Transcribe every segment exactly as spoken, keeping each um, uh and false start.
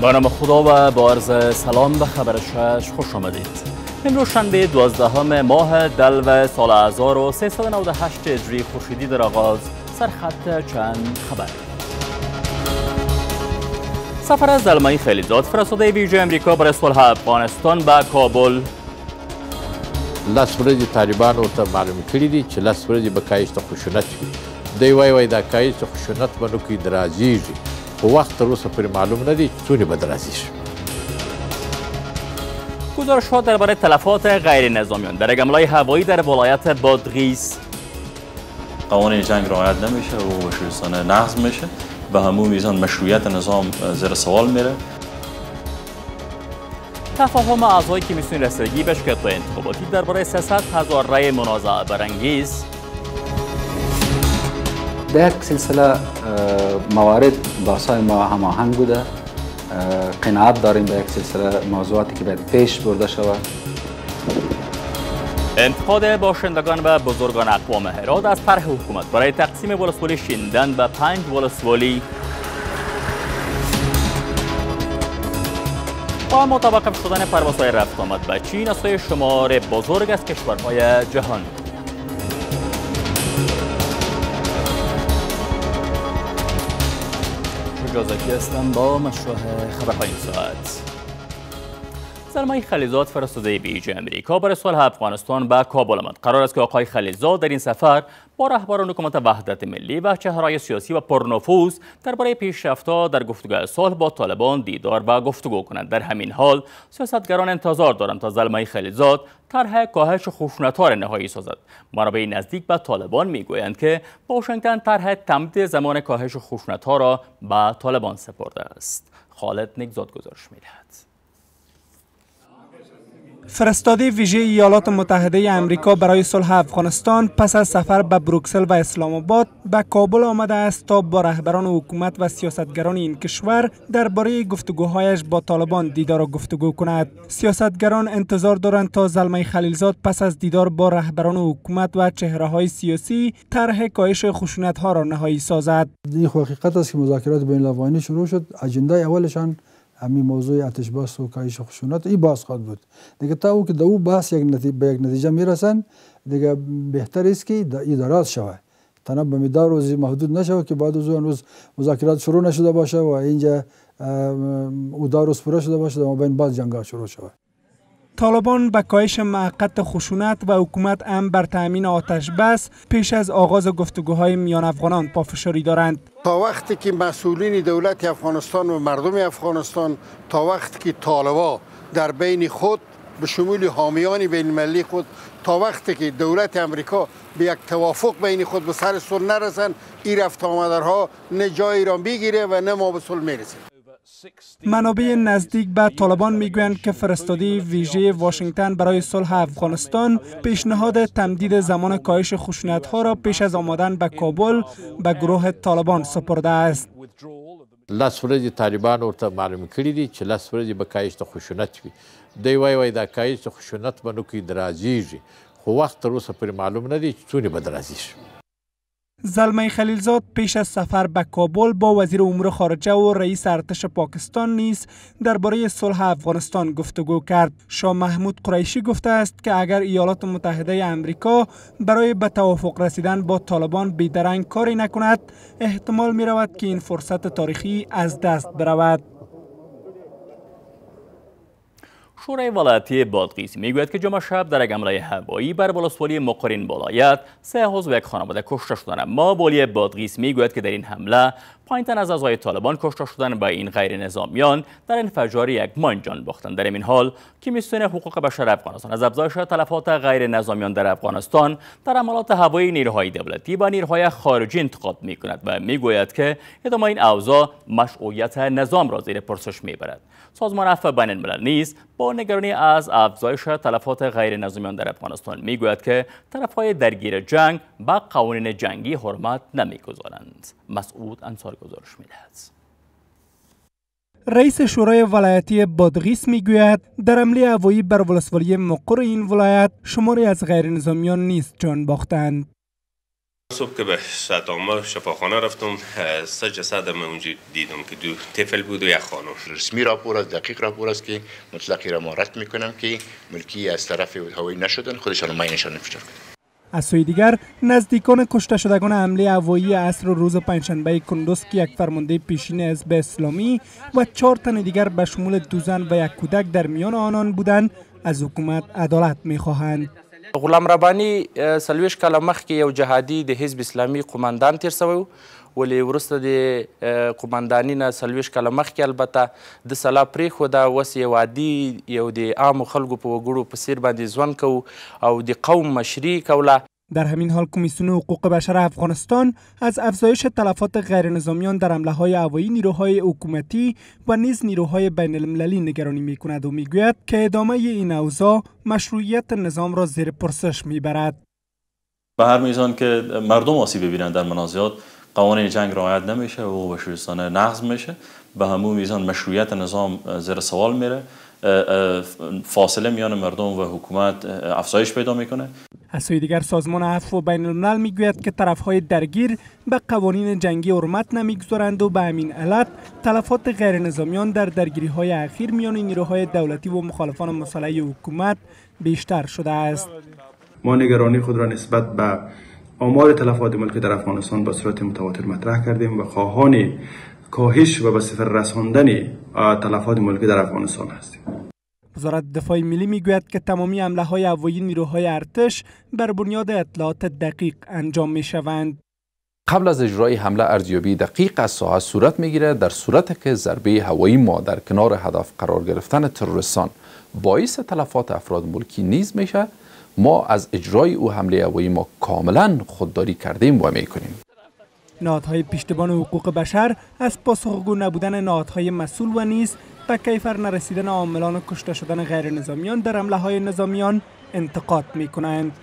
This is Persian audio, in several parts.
با نام خدا و با عرض سلام به خبر شش خوش آمدید. امروز شنبه دوازدهم ماه دلو سال هزار و سیصد و نود و هشت هجری خورشیدی در آغاز سرخط چند خبر. سفر از زلمه خلیزاد فرستاده ویژه امریکا برای صلح افغانستان به کابل. لس ورځې طالبان ورته معلوم کړي دي چې لس ورځې به کاهشت خشونت وي. دوی وایي وایي دا کاهشت خشونت به نه کوي درازیږي، خو وخت تر اوسه پورې معلوم نه دی چې څونې به درازیږي. گزارش‌ها درباره تلفات غیر نظامیان در یک حمله هوایی در ولایت بادغیس. قوانین جنگ رعایت نمیشه و بشویستانه نقض میشه، به همون میزان مشروعیت نظام زیر سوال میره. تفاهم اعضای کمیسیون رسیدگی به شرکت‌های انتخاباتی درباره سیصد هزار رای منازعه برانگیز. در یک سلسله موارد بحث‌های ما هماهنگ بوده. قناعت داریم به یک سلسله موضوعاتی که باید پیش برده شود. انتقاد باشندگان و بزرگان اقوام هرات از طرح حکومت برای تقسیم ولسوالی شیندن به پنج ولسوالی. با متوقف شدن پروازهای رفت آمد به چین از سوی شمار بزرگ از کشورهای جهان. شجاع زکی هستم با مشروع خبرهای این ساعت. زلمه خلیزاد فرستاده ویژه امریکا برای صلح افغانستان به کابل آمد. قرار است که آقای خلیزاد در این سفر با رهبران حکومت وحدت ملی و چهره‌های سیاسی و پرنفوذ درباره پیشرفت‌ها در گفتگوی صلح با طالبان دیدار و گفتگو کنند. در همین حال سیاستگران انتظار دارند تا زلمه خلیزاد طرح کاهش خشونت‌ها را نهایی سازد. منابع نزدیک به طالبان میگویند که واشنگتن طرح تمدید زمان کاهش خشونت‌ها را به طالبان سپرده است. خالد نگزاد گزارش می‌دهد. فرستاده ویژه ایالات متحده امریکا برای صلح افغانستان پس از سفر به بروکسل و اسلام آباد به کابل آمده است تا با رهبران حکومت و سیاستگران این کشور درباره گفتگوهایش با طالبان دیدار و گفتگو کند. سیاستگران انتظار دارند تا زلمه خلیلزاد پس از دیدار با رهبران حکومت و چهره‌های سیاسی طرح کاهش خشونت‌ها را نهایی سازد. این حقیقت است که مذاکرات بین الافغانی شروع شد. اجنده اولشان همین موضوع آتش بس و کاهش خشونت این باز خواهد بود. دیگه تا او که دو بحث یک نتیجه به یک نتیجه میرسن، دیگه بهتر است که این دراز شود. تنها به مقدار روزی محدود نشود که بعد از اون روز مذاکرات شروع نشده باشه و اینجا او دار روز پوره شده باشه و بین باز جنگ شروع شود. طالبان به کاهش موقت خشونت و حکومت امن بر تامین آتش بس پیش از آغاز گفتگوهای میان افغانان پافشاری دارند. تا وقتی که مسئولین دولت افغانستان و مردم افغانستان، تا وقتی که طالبان در بین خود به شمول حامیان بین المللی خود، تا وقتی که دولت امریکا به یک توافق بین خود به سر صلح نرسند، این رفت آمدها نه جایی را میگیره و نه ما به صلح میرسیم. منابع نزدیک به طالبان میگویند که فرستاده ویژه واشنگتن برای صلح افغانستان پیشنهاد تمدید زمان کاهش خشونت‌ها را پیش از آمدن به کابل به گروه طالبان سپرده است. لس ورځې طالبان ورته معلوم کړي دي چې لس ورځې به کاهشت خشونت وي. دوی وایي وایي دا کاهشت خشونت به نه کوي درازیږي، خو وخت تر اوسه پورې معلوم نه دی چې څونې به درازیږي. زلمه خلیلزاد پیش از سفر به کابل با وزیر امور خارجه و رئیس ارتش پاکستان نیز درباره صلح افغانستان گفتگو کرد. شاه محمود قریشی گفته است که اگر ایالات متحده امریکا برای به توافق رسیدن با طالبان بیدرنگ کاری نکند، احتمال می رود که این فرصت تاریخی از دست برود. شورای ولایتی بادغیس میگوید که جمعه شب در یک حمله هوایی بر ولسوالی مقرین ولایت سه عضو یک خانواده کشته شدند. اما والی بادغیس میگوید که در این حمله پنج تن از اعضای طالبان کشته شدند و این غیر نظامیان در انفجار یک ماین جان باختند. در این حال کمیسیون حقوق بشر افغانستان از افزایش تلفات غیر نظامیان در افغانستان در حملات هوایی نیروهای دولتی و نیروهای خارجی انتقاد میکند و میگوید که ادامه این اوضاع مشروعیت نظام را زیر پرسش میبرد. سازمان عفو بین الملل نیز با نگرانی از افزایش تلفات غیر نظامیان در افغانستان میگوید که طرفهای درگیر جنگ به قوانین جنگی حرمت نمیگذارند. مسعود انصاری گزارش میدهد. رئیس شورای ولایتی بادغیس میگوید در حمله هوایی بر ولسوالی مقر این ولایت شماری از غیر نظامیان نیز جان باختند. صبح که به ساعت شفاخانه رفتم، سه جسد من اونجا دیدم که دو طفل بود و یک خانم. رسمی راپور است، دقیق راپور است که مطلقی را ما رد میکنم که ملکی از طرف هوایی نشدن، خودشان ماینشان نفشار کنند. از سوی دیگر نزدیکان کشته شدگان حمله هوایی عصر روز پنجشنبه کندوز که یک فرمانده پیشین حزب اسلامی و چهار تن دیگر به شمول دو زن و یک کودک در میان آنان بودند از حکومت عدالت می‌خواهند. غلام ربانی سلویش کاله مخکې یو جهادي د حزب اسلامي قومندان تیر شوی ولې وروسته د قومنداني نه سلویش کاله مخکې البته د سلا پرېښوده، اوس یو عادي یو د عامو خلکو په وګړو په څیر باندې ژوند کوو او د قوم مشري کوله. در همین حال کمیسیون حقوق بشر افغانستان از افزایش تلفات غیر نظامیان در حمله های هوایی نیروهای حکومتی و نیز نیروهای بین المللی نگرانی می کند و می گوید که ادامه این اوضاع مشروعیت نظام را زیر پرسش می برد. به هر میزان که مردم آسیب ببینند در منازعات، قوانین جنگ رعایت نمیشه و بشردوستانه نقض میشه، به همون میزان مشروعیت نظام زیر سوال میره، فاصله میان مردم و حکومت افزایش پیدا میکنه. از سوی دیگر سازمان عفو بین الملل میگوید که طرفهای درگیر به قوانین جنگی حرمت نمیگذارند و به همین علت تلفات غیر نظامیان در درگیری های اخیر میان نیروهای دولتی و مخالفان مسلح حکومت بیشتر شده است. ما نگرانی خود را نسبت به آمار تلفات ملکی در افغانستان به صورت متواتر مطرح کردیم و خواهان کاهش و به صفر رساندن تلفات ملکی در افغانستان هستیم. وزارت دفاع ملی میگوید که تمامی حمله های هوایی نیروهای ارتش بر بنیاد اطلاعات دقیق انجام می شوند. قبل از اجرای حمله ارزیابی دقیق از ساحه صورت میگیرد. در صورتی که ضربه هوایی ما در کنار هدف قرار گرفتن تروریستان باعث تلفات افراد ملکی نیز میشه، ما از اجرای او حمله هوایی ما کاملا خودداری کردیم و میکنیم. نهادهای پشتیبان حقوق بشر از پاسخگو نبودن نهادهای مسئول و نیز به کیفر نرسیدن عاملان کشته شدن غیر نظامیان در حمله های نظامیان انتقاد می کنند.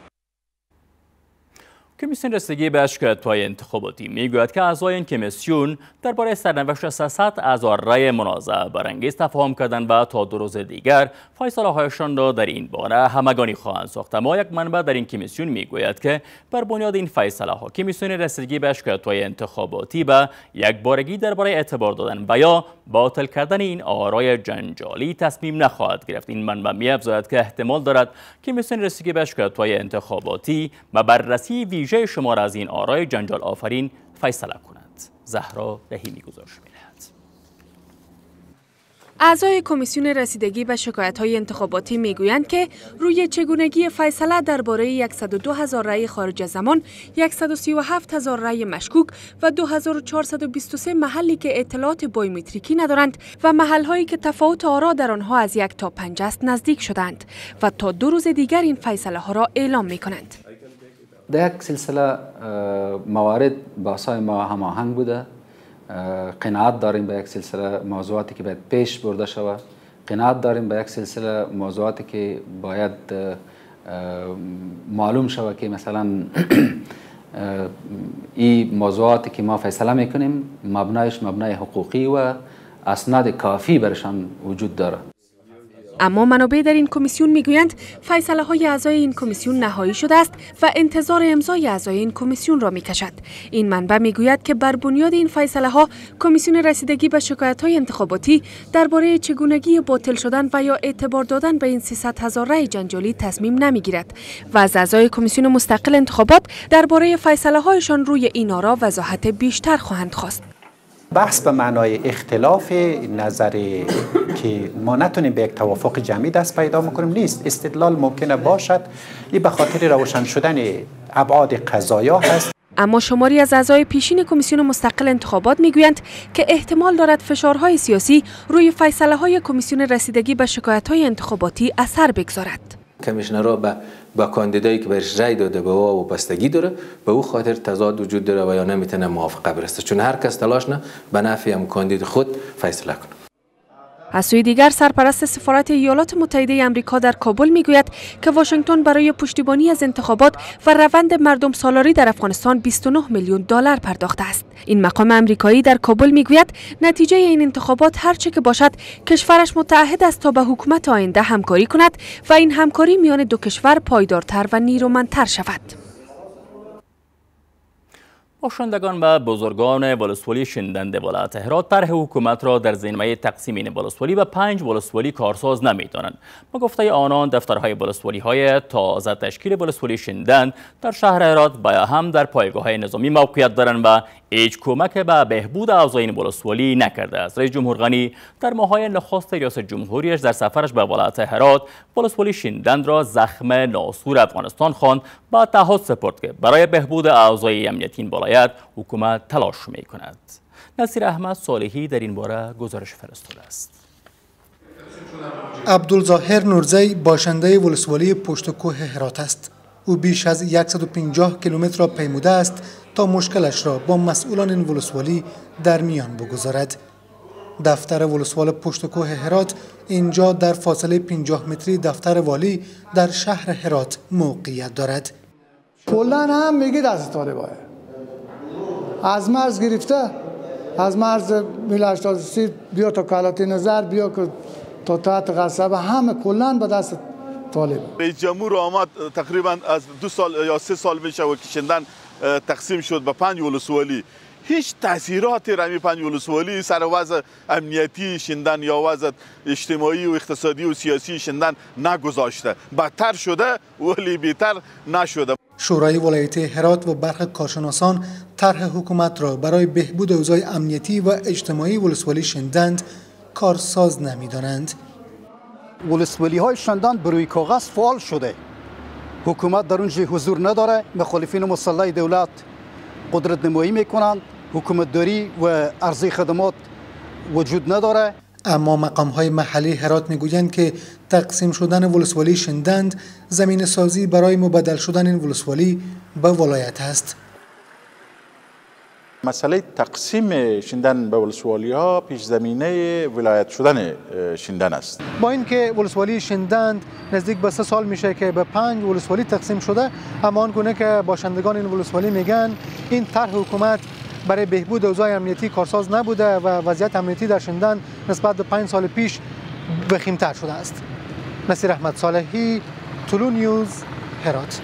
کمیسیون رسیدگی به شکایت‌های انتخاباتی میگوید که اعضای این کمیسیون درباره سرنوشت سیصد هزار رای منازعه برانگیز تفاهم کردند و تا دو روز دیگر فیصله‌هایشان را در این باره همگانی خواهند ساخت. اما یک منبع در این کمیسیون میگوید که بر بنیاد این فیصله‌ها کمیسیون رسیدگی به شکایت‌های انتخاباتی به یک بارگی درباره اعتبار دادن و یا باطل کردن این آرای جنجالی تصمیم نخواهد گرفت. این منبع می‌افزاید که احتمال دارد کمیسیون رسیدگی به شکایت‌های انتخاباتی و بررسی ویژه شمار از این آرای جنجال آفرین فیصله کند. زهرا رحیمی گزارش می‌دهد. اعضای کمیسیون رسیدگی به شکایت‌های انتخاباتی میگویند که روی چگونگی فیصله درباره صد و دو هزار رای خارج از زمان، صد و سی و هفت هزار رای مشکوک و دو هزار و چهارصد و بیست و سه محلی که اطلاعات بایومتریکی ندارند و محل‌هایی که تفاوت آرا در آنها از یک تا پنج است نزدیک شدند و تا دو روز دیگر این فیصله‌ها را اعلام می‌کنند. در یک سلسله موارد بحث‌های ما هماهنگ بوده. قناعت داریم به یک سلسله موضوعاتی که باید پیش برده شود. قناعت داریم به یک سلسله موضوعاتی که باید معلوم شود که مثلا این موضوعاتی که ما فیصله میکنیم مبنایش مبنای حقوقی و اسناد کافی برشان وجود داره. اما منابع در این کمیسیون میگویند فیصله های اعضای این کمیسیون نهایی شده است و انتظار امضای اعضای این کمیسیون را میکشد. این منبع میگوید که بر بنیاد این فیصله ها کمیسیون رسیدگی به شکایت های انتخاباتی درباره چگونگی باطل شدن و یا اعتبار دادن به این سیصد هزار رای جنجالی تصمیم نمیگیرد و از اعضای کمیسیون مستقل انتخابات درباره فیصله هایشان روی این آرا وضاحت بیشتر خواهند خواست. بحث به معنای اختلاف نظر که ما نتونیم به یک توافق جمعی دست پیدا میکنیم نیست. استدلال ممکنه باشد، این به خاطر روشن شدن ابعاد قضایا هست. اما شماری از اعضای پیشین کمیسیون مستقل انتخابات میگویند که احتمال دارد فشارهای سیاسی روی فیصله های کمیسیون رسیدگی به شکایت های انتخاباتی اثر بگذارد. کمیشنرها با با کاندیدایی که بهش رای داده به او وابستگی داره، به او خاطر تضاد وجود داره و یا نمیتونه موافقه برسه، چون هر کس تلاش نه به نفع هم کاندید خود فیصله کنه. از سوی دیگر سرپرست سفارت ایالات متحده آمریکا در کابل میگوید که واشنگتن برای پشتیبانی از انتخابات و روند مردم سالاری در افغانستان بیست و نه میلیون دلار پرداخته است. این مقام آمریکایی در کابل میگوید نتیجه این انتخابات هرچه که باشد کشورش متعهد است تا با حکومت آینده همکاری کند و این همکاری میان دو کشور پایدارتر و نیرومندتر شود. باشندگان و بزرگان ولسوالی شندند ولایت هرات طرح حکومت را در زمینه تقسیم این ولسوالی به پنج ولسوالی کارساز نمی‌دانند. با گفته آنان دفترهای ولسوالی های تازه تشکیل ولسوالی شندند در شهر هرات باید هم در پایگاه‌های نظامی موقعیت دارند و هیچ کمک به بهبود اعضای این ولسوالی نکرده است. رئیس جمهور غنی در ماه‌های نخست ریاست جمهوریش در سفرش به ولایت هرات ولسوالی شندند را زخم ناسور افغانستان خواند و تعهد سپرد که برای بهبود اعضای امنیتی این ولایت حکومت تلاش می‌کند. نصیر احمد صالحی در این باره گزارش فرستاده است. عبدالظاهر نورزی باشنده ولسوالی پشت کوه هرات است. او بیش از صد و پنجاه کیلومتر را پیموده است تا مشکلش را با مسئولان این ولسوالی در میان بگذارد. دفتر ولسوال پشت کوه هرات اینجا در فاصله پنجاه متری دفتر والی در شهر هرات موقعیت دارد. کلاً هم میگید از طالبای از مرز گرفته، از مرز میل هشتاد و سه بیا تا کلات نظر، بیا که تا تحت قصبه، همه کلاً به دست طالب. رئیس جمهور آمد تقریبا از دو سال یا سه سال میشه و شندن تقسیم شد به پنج ولسوالی. هیچ تاثیراتی رمی پنج ولسوالی سر وضع امنیتی شندن یا وضع اجتماعی و اقتصادی و سیاسی شندن نگذاشته. بدتر شده ولی بهتر نشده. شورای ولایت هرات و برخی کارشناسان طرح حکومت را برای بهبود اوضاع امنیتی و اجتماعی ولسوالی شندند کارساز نمی‌دانند. ولسوالی های شندن بروی کاغذ فعال شده. حکومت در اونجا حضور نداره. مخالفین مسلح دولت قدرت نمایی میکنند. حکومت داری و عرضه خدمات وجود نداره. اما مقام های محلی هرات میگویند که تقسیم شدن ولسوالی شندند زمین سازی برای مبدل شدن این ولسوالی به ولایت است. مسئله تقسیم شندن به ولسوالی ها پیش زمینه ولایت شدن شندن است. با اینکه ولسوالی شندند نزدیک به سه سال میشه که به پنج ولسوالی تقسیم شده، اما آنگونه که باشندگان این ولسوالی میگن این طرح حکومت برای بهبود اوضاع امنیتی کارساز نبوده و وضعیت امنیتی در شندن نسبت به پنج سال پیش وخیم‌تر شده است. نصیر احمد صالحی، طلو نیوز، هرات.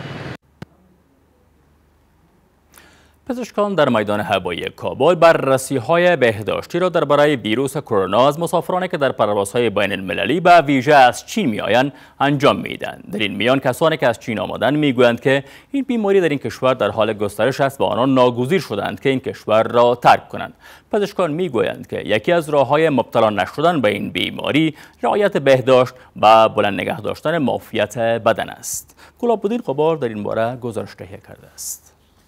پزشکان در میدان هوایی کابل بررسی‌های بهداشتی را درباره ویروس کرونا از مسافرانی که در پروازهای بین المللی به ویژه از چین می‌آیند انجام می‌دهند. در این میان کسانی که از چین آمدند می‌گویند که این بیماری در این کشور در حال گسترش است و آنان ناگزیر شدند که این کشور را ترک کنند. پزشکان می‌گویند که یکی از راه‌های مبتلا نشدن به این بیماری رعایت بهداشت و بلند نگه داشتن معافیت بدن است. گلاب‌الدین قبار در این باره گزارش تهیه کرده است.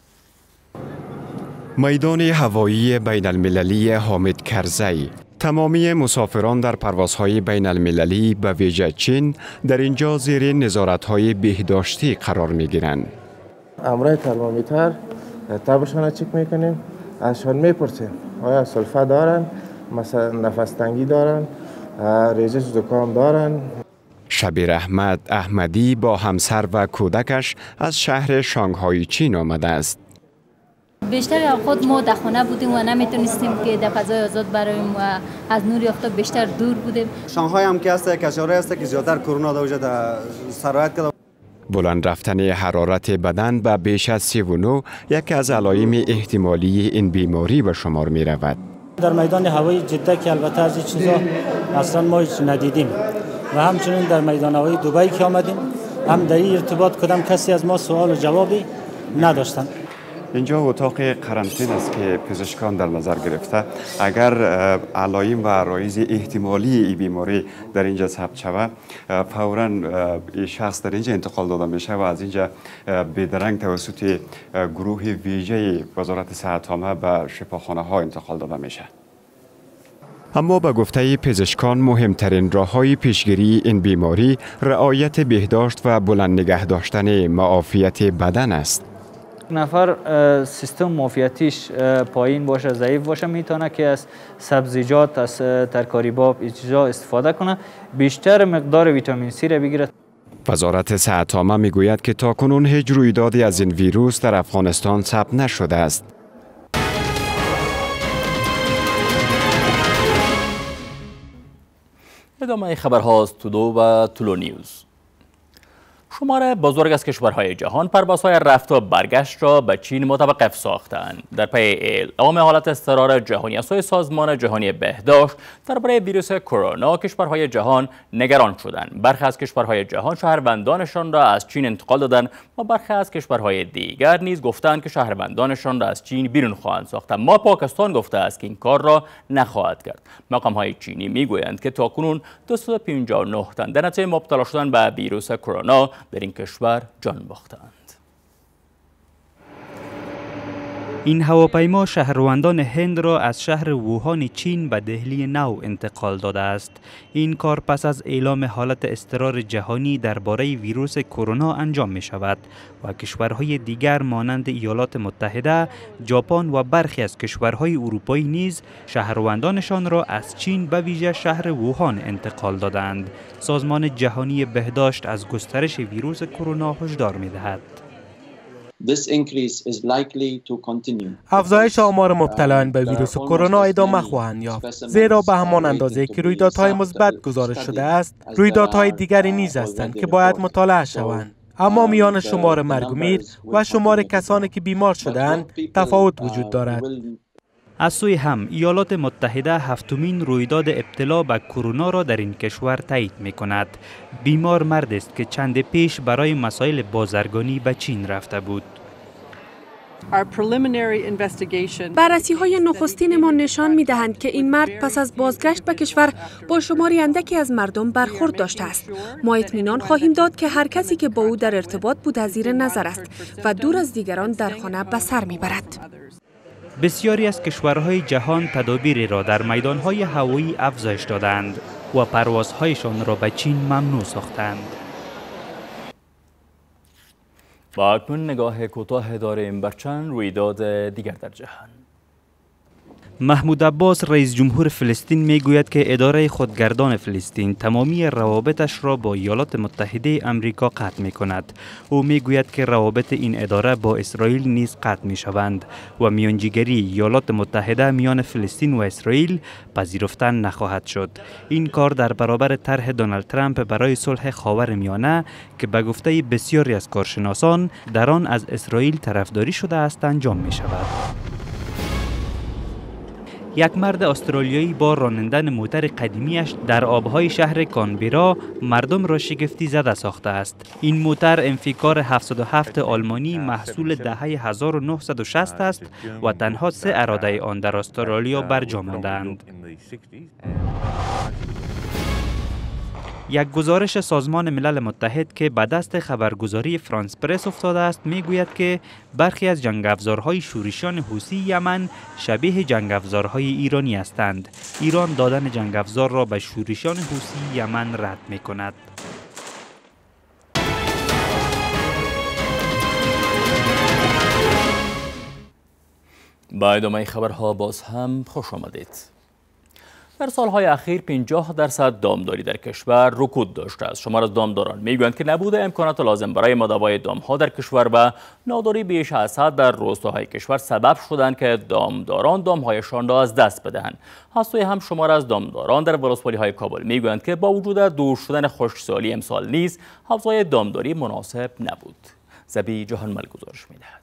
میدان هوایی بین المللی حامد کرزی. تمامی مسافران در پروازهای بین المللی به ویژه چین در اینجا زیر نظارت‌های بهداشتی قرار می‌گیرند. امرای ترمامیتر تبشان را چک می‌کنیم، ازشان می‌پرسیم آیا سلفه دارن، مثلا نفس تنگی دارن، ریزش زکام دارن. شبیر احمد احمدی با همسر و کودکش از شهر شانگهای چین آمده است. بیشتر خود ما در خانه بودیم و نمیتونستیم که در فضای آزاد براییم و از نور آفتاب بیشتر دور بودیم. شانگهای هم که است کشور است که زیادتر کرونا در در سرایت کرده. بلند رفتن حرارت بدن به بیش از سی و نه یکی از علائم احتمالی این بیماری به شمار می رود. در میدان هوایی جده که البته از این چیزا اصلا ما هیچ ندیدیم و همچنین در میدان هوایی دبی که آمدیم هم در این ارتباط کدام کسی از ما سوال و جوابی نداشتند. اینجا اتاق قرنطینه است که پزشکان در نظر گرفته اگر علائم و عرایض احتمالی این بیماری در اینجا ثبت شود فوراً این شخص در اینجا انتقال داده میشه و از اینجا بیدرنگ توسط گروه ویژه وزارت صحت عامه به شفاخانه ها انتقال داده میشه. اما به گفته پزشکان مهمترین راه‌های پیشگیری این بیماری رعایت بهداشت و بلند نگه داشتن معافیت بدن است. نفر سیستم معافیتیش پایین باشه، ضعیف باشه، میتونه که از سبزیجات، از ترکاری‌ها چیزا استفاده کنه، بیشتر مقدار ویتامین سی را بگیره. وزارت صحت عامه میگوید که تاکنون هیچ رویدادی از این ویروس در افغانستان ثبت نشده است. ادامه خبرها از تودو و طلو نیوز. شمار بزرگ از کشورهای جهان پروازهای رفت و برگشت را به چین متوقف ساختند. در پی اعلام حالت اضطرار جهانی از سوی سازمان جهانی بهداشت درباره ویروس کرونا، کشورهای جهان نگران شدند. برخی از کشورهای جهان شهروندانشان را از چین انتقال دادند و برخی از کشورهای دیگر نیز گفتند که شهروندانشان را از چین بیرون خواهند ساخت. اما پاکستان گفته است که این کار را نخواهد کرد. مقام‌های چینی میگویند که تاکنون دویست و پنجاه و نه تن در نتیجه مبتلا شدن به ویروس کرونا در این کشور جان باختند. این هواپیما شهروندان هند را از شهر ووهان چین به دهلی نو انتقال داده است. این کار پس از اعلام حالت اضطرار جهانی درباره ویروس کرونا انجام می شود و کشورهای دیگر مانند ایالات متحده، ژاپن و برخی از کشورهای اروپایی نیز شهروندانشان را از چین به ویژه شهر ووهان انتقال دادند. سازمان جهانی بهداشت از گسترش ویروس کرونا هشدار می دهد. افزایش آمار مبتلایان به ویروس کرونا ادامه خواهند یافت، زیرا به همان اندازه که رویدادهای مثبت گزارش شده است، رویدادهای دیگری نیز هستند که باید مطالعه شوند. اما میان شمار مرگ و میر و شمار کسانی که بیمار شده‌اند تفاوت وجود دارد. از سوی هم ایالات متحده هفتمین رویداد ابتلا به کرونا را در این کشور تایید می کند. بیمار مرد است که چند پیش برای مسائل بازرگانی به چین رفته بود. بررسی های نخستین ما نشان می دهند که این مرد پس از بازگشت به کشور با شماری اندکی از مردم برخورد داشته است. ما اطمینان خواهیم داد که هر کسی که با او در ارتباط بود زیر نظر است و دور از دیگران در خانه به سر می برد. بسیاری از کشورهای جهان تدابیری را در میدانهای هوایی افزایش دادند و پروازهایشان را به چین ممنوع ساختند. با اکنون نگاه کوتاه داریم بر چند رویداد دیگر در جهان. محمود عباس رئیس جمهور فلسطین میگوید که اداره خودگردان فلسطین تمامی روابطش را با ایالات متحده آمریکا قطع می کند. او میگوید که روابط این اداره با اسرائیل نیز قطع می شوند و میانجیگری ایالات متحده میان فلسطین و اسرائیل پذیرفتن نخواهد شد. این کار در برابر طرح دونالد ترامپ برای صلح خاورمیانه که به گفته بسیاری از کارشناسان در آن از اسرائیل طرفداری شده است انجام می شود. یک مرد استرالیایی با رانندن موتر قدیمیش در آبهای شهر کانبرا مردم را شگفتی زده ساخته است. این موتر انفیکار هفتصد و هفت آلمانی محصول دهه هزار و نهصد و شصت است و تنها سه اراده آن در استرالیا برجا مانده‌اند. یک گزارش سازمان ملل متحد که به دست خبرگزاری فرانس پرس افتاده است میگوید که برخی از جنگ افزارهای شورشیان حوثی یمن شبیه جنگ افزارهای ایرانی هستند. ایران دادن جنگ افزار را به شورشیان حوثی یمن رد می کند. با ادامه خبرها باز هم خوش آمدید. در سالهای اخیر پنجاه درصد دامداری در کشور رکود داشته است. شمار از دامداران میگویند که نبود امکانات لازم برای مداوای دامها در کشور و ناداری بیش از حد در روستاهای کشور سبب شدند که دامداران دامهایشان را از دست بدهند. از سوی هم شمار از دامداران در ولسوالی‌های کابل میگویند که با وجود دور شدن خشکسالی امسال نیز حوزه دامداری مناسب نبود. زبی جهانمل گزارش میدهد.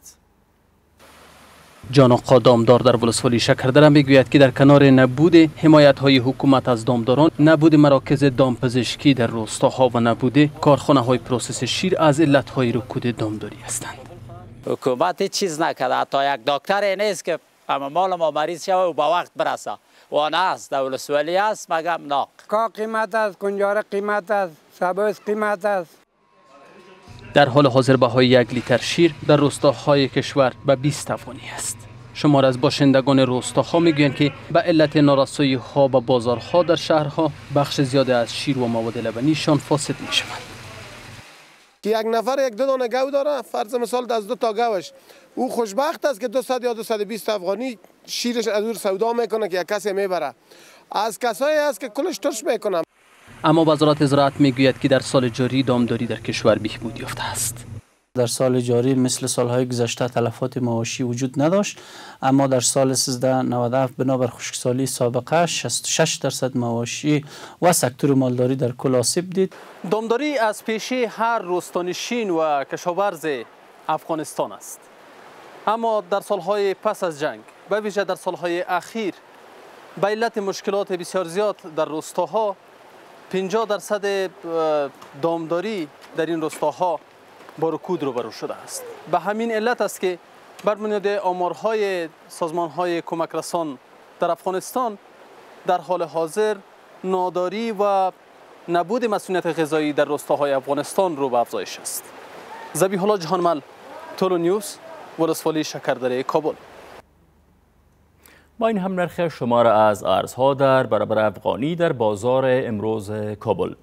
جان آقا دامدار در ولسوالی شکردره میگوید که در کنار نبود حمایت های حکومت از دامداران، نبود مراکز دامپزشکی در روستاها و نبود کارخانه های پروسس شیر از علت های رکود دامداری هستند. حکومت هیچ چیز نکرده، حتی یک دکتر نیست که اما مال ما مریض شوه و با وقت برسه. و نه است در ولسوالی است مگم ناق. کا قیمت است، کنجار قیمت است، سبز قیمت است. در حال حاضر بهای یک لیتر شیر در روستاهای کشور به بیست افغانی است. شمار از باشندگان روستاها میگویند که به علت نارسایی ها به بازارها در شهرها بخش زیاده از شیر و مواد لبنیشان فاسد می شوند. که یک نفر یک دو دانه گو داره، فرض مثال از دو تا گوش او خوشبخت است که دویست یا دویست و بیست افغانی شیرش از او سودا میکنه که یک کسی میبره. از کسایی است که کلش ترش میکنه. اما وزارت زراعت میگوید که در سال جاری دامداری در کشور بهبود یافته است. در سال جاری مثل سالهای گذشته تلفات معاشی وجود نداشت، اما در سال سیزده نود و هفت بنابر خشکسالی سابقه شصت و شش درصد معاشی و سکتور مالداری در کل آسیب دید. دامداری از پیشه هر روستانشین و کشاورز افغانستان است، اما در سالهای پس از جنگ به ویژه در سالهای اخیر به علت مشکلات بسیار زیاد در روستاها پنجاه درصد دامداری در این روستاها با رکود روبرو شده است. به همین علت است که بر بنیاد آمارهای سازمانهای کمک رسان در افغانستان در حال حاضر ناداری و نبود مسئولیت غذایی در روستاهای افغانستان رو به افزایش است. ذبیح الله جهانمل، تولو نیوز، ولسوالی شکردره، کابل. با این هم نرخ شمار از ارزها در برابر افغانی در بازار امروز کابل.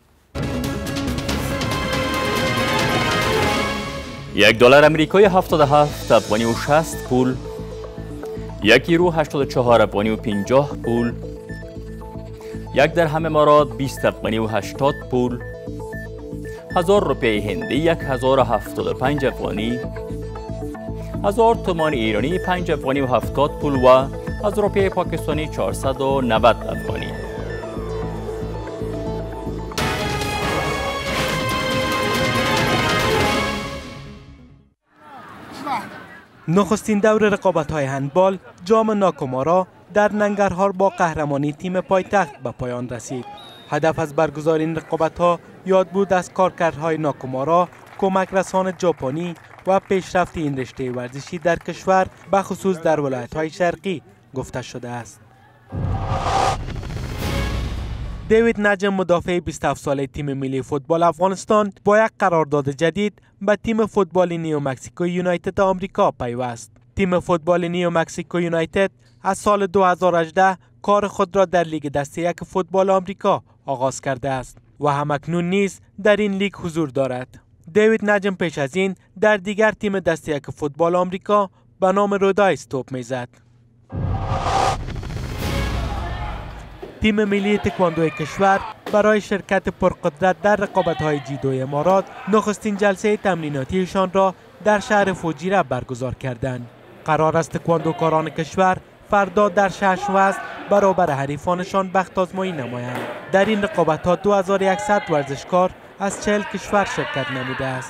یک دلار امریکایی هفتاد و هفت افغانی و شصت پول، یک یورو هشتاد و چهار افغانی و پنجاه پول، یک درهم امارات بیست افغانی و هشتاد پول، هزار روپیه هندی یک هزار و هفتاد و پنج افغانی، هزار تومان ایرانی پنج افغانی و هفتاد پول و هزار روپیه پاکستانی چهارصد و نود افغانی. نخستین دور رقابت‌های هندبال جام ناکومارا در ننگرهار با قهرمانی تیم پایتخت به پایان رسید. هدف از برگزاری این رقابت‌ها یادبود از کارکردهای ناکومارا، کمک رسان ژاپنی و پیشرفت این رشته ورزشی در کشور به خصوص در ولایت‌های شرقی گفته شده است. دیوید نجم، مدافع بیست و هفت ساله تیم ملی فوتبال افغانستان، با یک قرارداد جدید به تیم فوتبال نیو مکسیکو یونایتد آمریکا پیوست. تیم فوتبال نیو مکسیکو یونایتد از سال دو هزار و هجده کار خود را در لیگ دسته یک فوتبال آمریکا آغاز کرده است و همکنون نیز در این لیگ حضور دارد. دیوید نجم پیش از این در دیگر تیم دسته یک فوتبال آمریکا به نام رودایس توپ میزد. تیم ملی تکواندو کشور برای شرکت پرقدرت در رقابت‌های جیدو امارات نخستین جلسه تمریناتیشان را در شهر فوجیره برگزار کردند. قرار است تکواندوکاران کشور فردا در شش وزن برابر حریفانشان بخت آزمایی نمایند. در این رقابت‌ها دو هزار و صد ورزشکار از چهل کشور شرکت نموده است.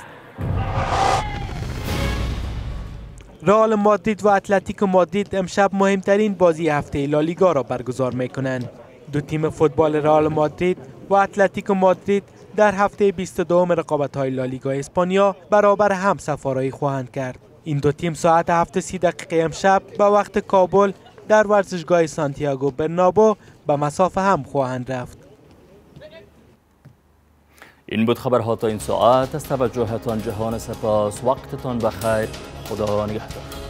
رئال مادرید و اتلتیکو مادرید امشب مهمترین بازی هفته لالیگا را برگزار می‌کنند. دو تیم فوتبال رئال مادرید و اتلتیکو مادرید در هفته بیست و دوم رقابت‌های لالیگا اسپانیا برابر هم سفارایی خواهند کرد. این دو تیم ساعت هفت و سی دقیقه امشب به وقت کابل در ورزشگاه سانتیاگو برنابو به مسافه هم خواهند رفت. این بود خبرها تا این ساعت. از توجهتان جهان سپاس. وقتتان بخیر. خدا نگهدار.